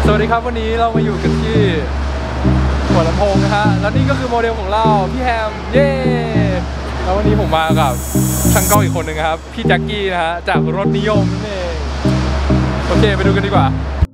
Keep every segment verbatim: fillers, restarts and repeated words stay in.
สวัสดีครับวันนี้เรามาอยู่กันที่หัวลำโพงนะฮะแล้วนี่ก็คือโมเดลของเราพี่แฮมเย้แล้ววันนี้ผมมากับช่างกล้องอีกคนหนึ่งครับพี่แจ็คกี้นะฮะจากรถนิยมนั่นเองโอเคไปดูกันดีกว่า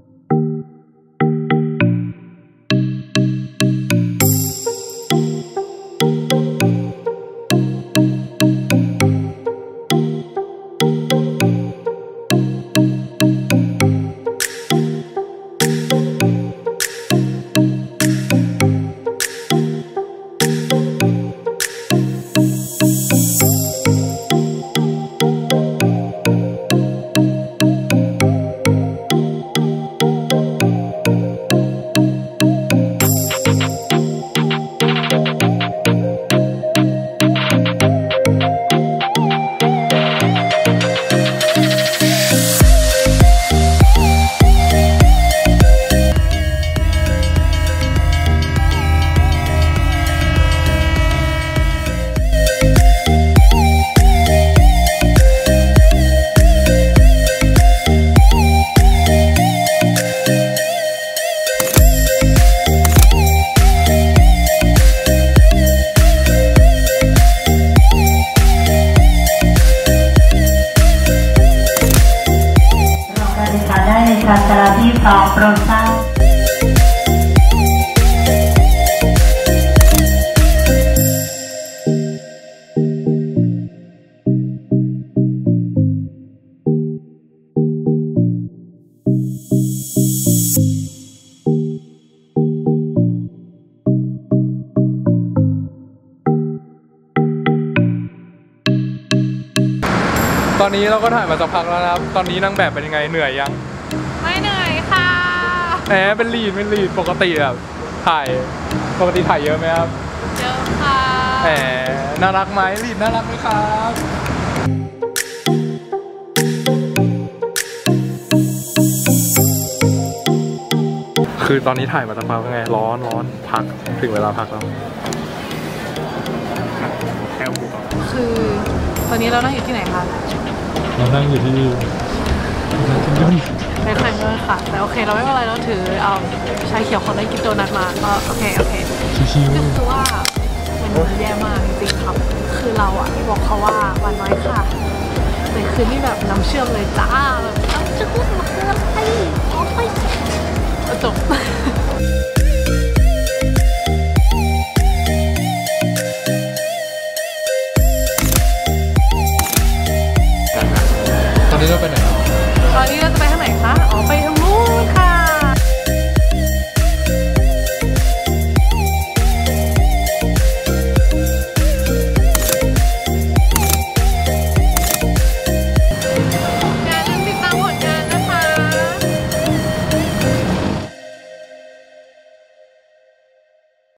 ศาสตราที่สองโปรดทราบตอนนี้เราก็ถ่ายมาสักพักแล้วนะครับตอนนี้นางแบบเป็นยังไงเหนื่อยยังไม่เหนื่อยค่ะแหมเป็นลีดเป็นลีดปกติแบบถ่ายปกติถ่ายเยอะไหมครับเยอะค่ะแหมน่ารักไหมลีดน่ารักไหมครับคือตอนนี้ถ่ายมาสักพักเป็นไงร้อนร้อนพักถึงเวลาพักแล้วแค่บุกคือตอนนี้เรานั่งอยู่ที่ไหนคะเรานั่งอยู่ที่ไปแข่งเลยค่ะแต่โอเคเราไม่เป็นไรเราถือเอาชาเขียวของได้กินโดนัทมาก็โอเคโอเคชิวๆคือว่ามันแย่มากจริงๆครับคือเราอ่ะบอกเขาว่าวันน้อยค่ะแต่คืนนี่แบบน้ำเชื่อมเลยจ้าแบบน้ำเชื่อมมาเกินไปโอ้ยจบ